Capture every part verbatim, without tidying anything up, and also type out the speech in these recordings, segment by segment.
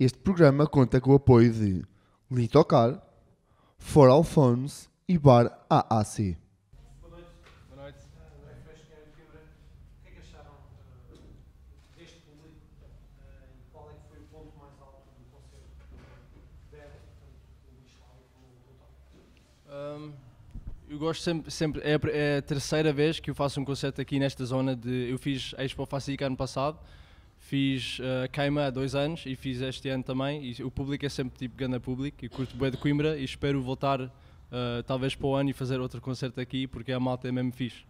Este programa conta com o apoio de Litocar, For All Phones e Bar A A C. Boa noite. Boa noite. André Freixo, Guilherme Coimbra. O que é que acharam uh, deste público uh, e qual é que foi o ponto mais alto do concerto que deram, tanto o Michelau como o Litocar? Um, eu gosto sempre, sempre é, a, é a terceira vez que eu faço um concerto aqui nesta zona. De, eu fiz a Expo Facica ano passado, fiz a uh, Queima há dois anos e fiz este ano também. E o público é sempre tipo ganda público, e curto bué de Coimbra e espero voltar uh, talvez para o ano e fazer outro concerto aqui, porque a malta é mesmo fixe.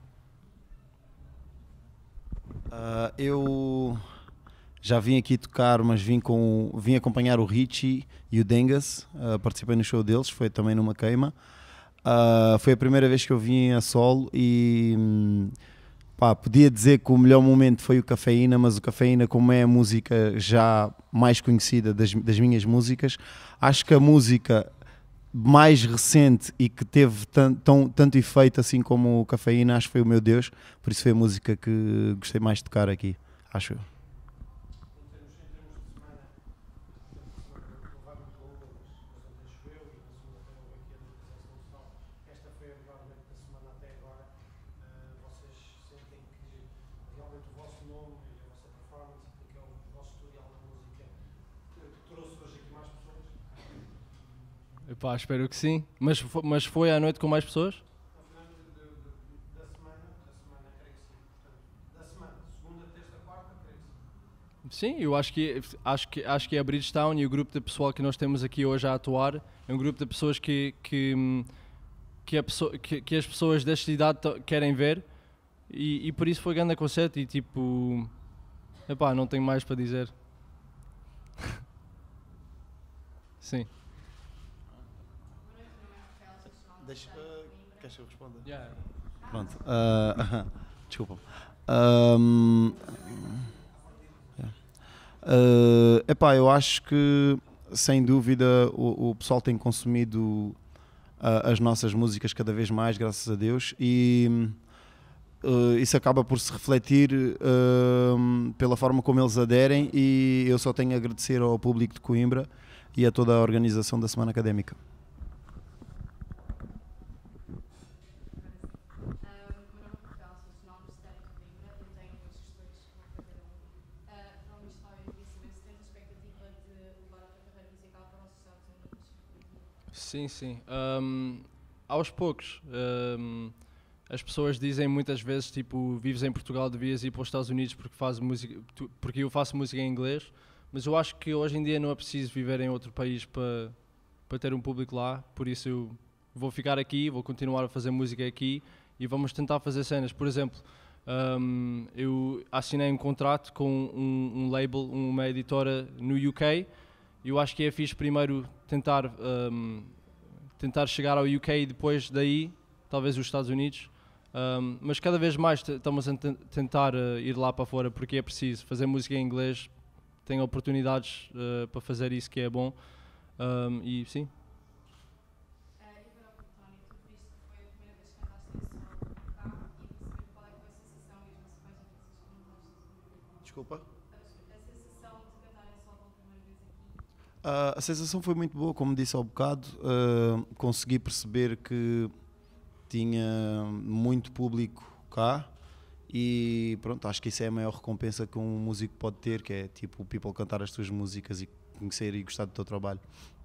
Uh, eu já vim aqui tocar, mas vim, com, vim acompanhar o Richie e o Dengas, uh, participei no show deles, foi também numa queima. Uh, foi a primeira vez que eu vim a solo e pá, podia dizer que o melhor momento foi o Cafeína, mas o Cafeína, como é a música já mais conhecida das, das minhas músicas, acho que a música mais recente e que teve tan, tão, tanto efeito assim como o Cafeína, acho que foi o Meu Deus, por isso foi a música que gostei mais de tocar aqui, acho eu. Epá, espero que sim. Mas, fo- mas foi à noite com mais pessoas? No final de, de, de, da semana, da semana, creio que sim. Portanto, da semana, segunda, terça, quarta, creio que sim. Sim, eu acho que, acho que, acho que é a Bridgetown e o grupo de pessoal que nós temos aqui hoje a atuar é um grupo de pessoas que, que, hum, que, a pessoa, que, que as pessoas desta idade to- querem ver e, e por isso foi grande concerto e tipo, epá, não tenho mais para dizer. Sim. Deixa, uh, queres que eu responda? Yeah. Pronto. Uh, desculpa. Um, yeah. uh, epá, eu acho que sem dúvida o, o pessoal tem consumido uh, as nossas músicas cada vez mais, graças a Deus, e uh, isso acaba por se refletir uh, pela forma como eles aderem, e eu só tenho a agradecer ao público de Coimbra e a toda a organização da Semana Académica. Sim, sim. Um, aos poucos. Um, as pessoas dizem muitas vezes, tipo, vives em Portugal, devias ir para os Estados Unidos porque, faz música, tu- porque eu faço música em inglês, mas eu acho que hoje em dia não é preciso viver em outro país para, para ter um público lá, por isso eu vou ficar aqui, vou continuar a fazer música aqui e vamos tentar fazer cenas. Por exemplo, um, eu assinei um contrato com um, um label, uma editora no U K. Eu acho que é fixe primeiro tentar, um, tentar chegar ao U K e depois daí, talvez os Estados Unidos. Um, mas cada vez mais t- estamos a ten- tentar uh, ir lá para fora porque é preciso fazer música em inglês. Tenho oportunidades uh, para fazer isso que é bom. Um, e sim. Desculpa. Uh, a sensação foi muito boa, como disse há um bocado. Uh, consegui perceber que tinha muito público cá e pronto, acho que isso é a maior recompensa que um músico pode ter, que é tipo o people cantar as tuas músicas e conhecer e gostar do teu trabalho.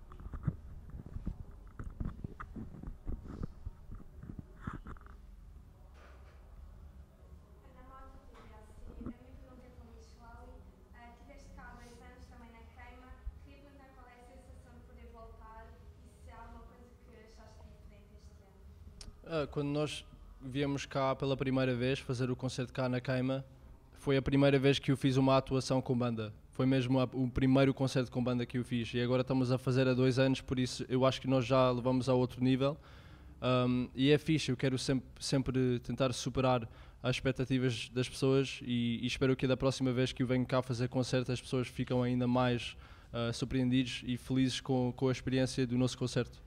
Ah, quando nós viemos cá pela primeira vez fazer o concerto cá na Queima, foi a primeira vez que eu fiz uma atuação com banda. Foi mesmo a, o primeiro concerto com banda que eu fiz e agora estamos a fazer há dois anos, por isso eu acho que nós já levamos a outro nível. Um, e é fixe, eu quero sempre, sempre tentar superar as expectativas das pessoas e, e espero que da próxima vez que eu venho cá fazer concerto as pessoas ficam ainda mais uh, surpreendidos e felizes com, com a experiência do nosso concerto.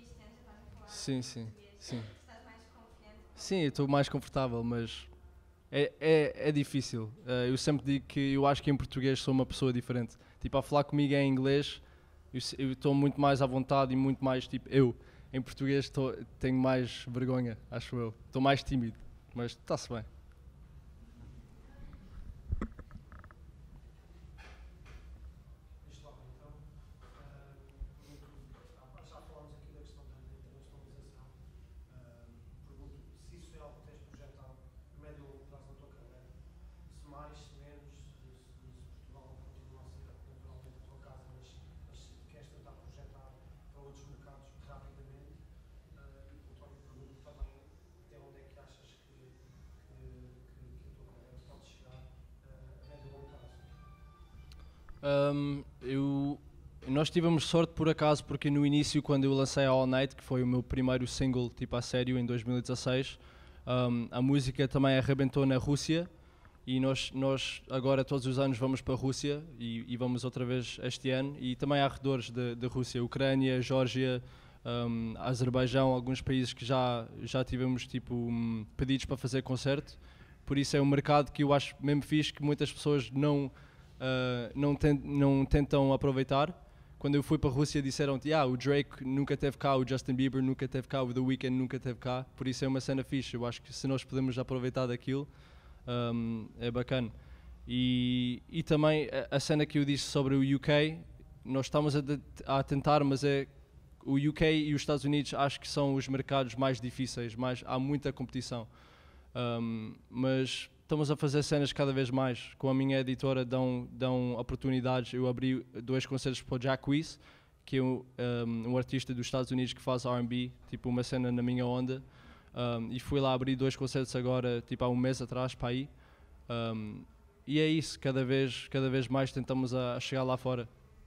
Sim, sim, sim. Sim, eu estou mais confortável, mas é, é, é difícil. Uh, eu sempre digo que eu acho que em português sou uma pessoa diferente. Tipo, a falar comigo em inglês, eu estou muito mais à vontade e muito mais tipo eu. Em português tô, tenho mais vergonha, acho eu. Estou mais tímido, mas está-se bem. Um, eu, nós tivemos sorte por acaso porque no início, quando eu lancei a All Night, que foi o meu primeiro single tipo a sério em dois mil e dezasseis, um, a música também arrebentou na Rússia e nós, nós agora todos os anos vamos para a Rússia e, e vamos outra vez este ano, e também há arredores da Rússia, Ucrânia, Geórgia, um, Azerbaijão, alguns países que já, já tivemos tipo, um, pedidos para fazer concerto. Por isso é um mercado que eu acho mesmo fixe, que muitas pessoas não Uh, não, tent, não tentam aproveitar. Quando eu fui para a Rússia disseram-te, ah, o Drake nunca teve cá, o Justin Bieber nunca teve cá, o The Weeknd nunca teve cá, por isso é uma cena fixe. Eu acho que se nós podemos aproveitar daquilo, um, é bacana. E, e também a, a cena que eu disse sobre o U K, nós estamos a, de, a tentar, mas é o U K e os Estados Unidos acho que são os mercados mais difíceis, mais, há muita competição. Um, mas estamos a fazer cenas cada vez mais. Com a minha editora dão, dão oportunidades. Eu abri dois concertos para o Jack Weiss, que é um, um artista dos Estados Unidos que faz R and B, tipo uma cena na minha onda. Um, e fui lá abrir dois concertos agora, tipo há um mês atrás, para aí. Um, e é isso, cada vez, cada vez mais tentamos a, a chegar lá fora.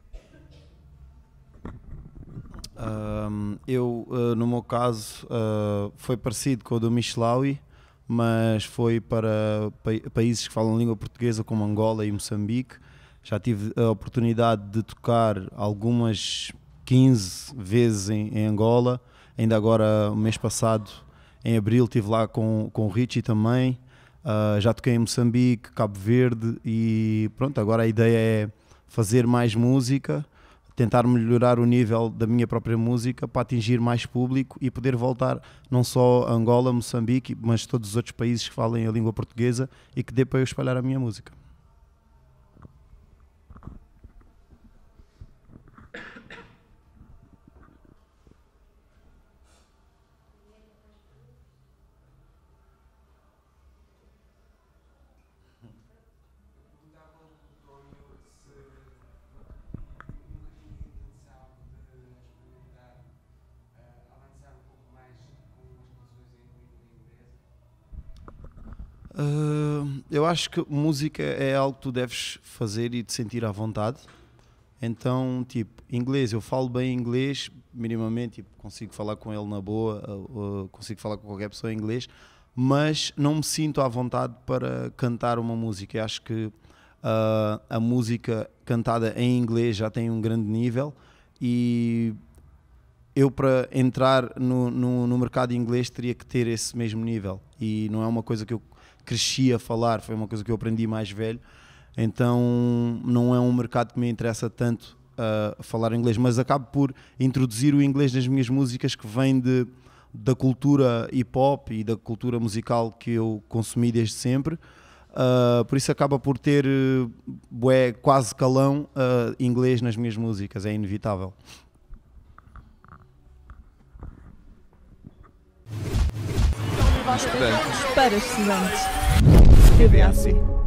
Um, eu, uh, no meu caso, uh, foi parecido com o do Michelawi, mas foi para pa países que falam língua portuguesa como Angola e Moçambique. Já tive a oportunidade de tocar algumas quinze vezes em, em Angola, ainda agora o mês passado, em abril, estive lá com, com o Richie também. Uh, já toquei em Moçambique, Cabo Verde e pronto, agora a ideia é fazer mais música, tentar melhorar o nível da minha própria música para atingir mais público e poder voltar não só a Angola, Moçambique, mas todos os outros países que falem a língua portuguesa e que dê para eu espalhar a minha música. Uh, eu acho que música é algo que tu deves fazer e te sentir à vontade. Então, tipo, inglês, eu falo bem inglês, minimamente, tipo, consigo falar com ele na boa, uh, uh, consigo falar com qualquer pessoa em inglês, mas não me sinto à vontade para cantar uma música. Eu acho que uh, a música cantada em inglês já tem um grande nível e eu, para entrar no, no, no mercado inglês, teria que ter esse mesmo nível e não é uma coisa que eu cresci a falar, foi uma coisa que eu aprendi mais velho, então não é um mercado que me interessa tanto a uh, falar inglês, mas acabo por introduzir o inglês nas minhas músicas, que vem de, da cultura hip hop e da cultura musical que eu consumi desde sempre, uh, por isso acaba por ter uh, bué, quase calão uh, inglês nas minhas músicas, é inevitável. Estudantes para estudantes. T V A C.